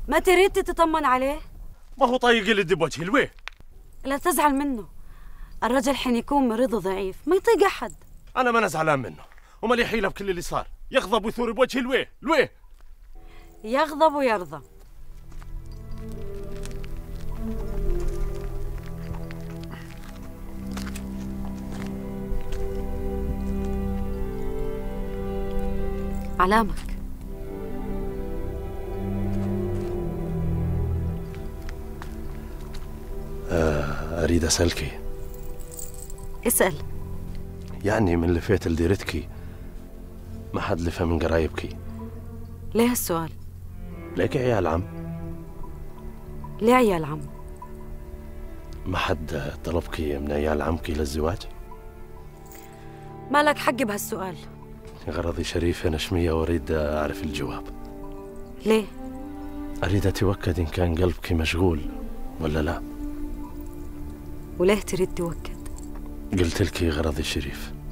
ما تريد تطمن عليه؟ ما هو طايق يلدي بوجهي لويه؟ لا تزعل منه، الرجل حين يكون مريض وضعيف ما يطيق أحد. أنا ما أنا زعلان منه، وما لي حيلة بكل اللي صار، يغضب ويثور بوجهي لويه؟ يغضب ويرضى. علامك. أريد أسألك. اسأل. يعني من لفيت لديرتك ما حد لفها من قرايبك؟ ليه هالسؤال؟ ليك عيال عم؟ ليه عيال عم؟ ما حد طلبك من عيال عمك للزواج؟ ما لك حق بهالسؤال. غرضي شريف نشمية وأريد أعرف الجواب. ليه؟ أريد أتوكد إن كان قلبك مشغول ولا لا. وليه تريد توكد؟ قلت لك غرضي شريف.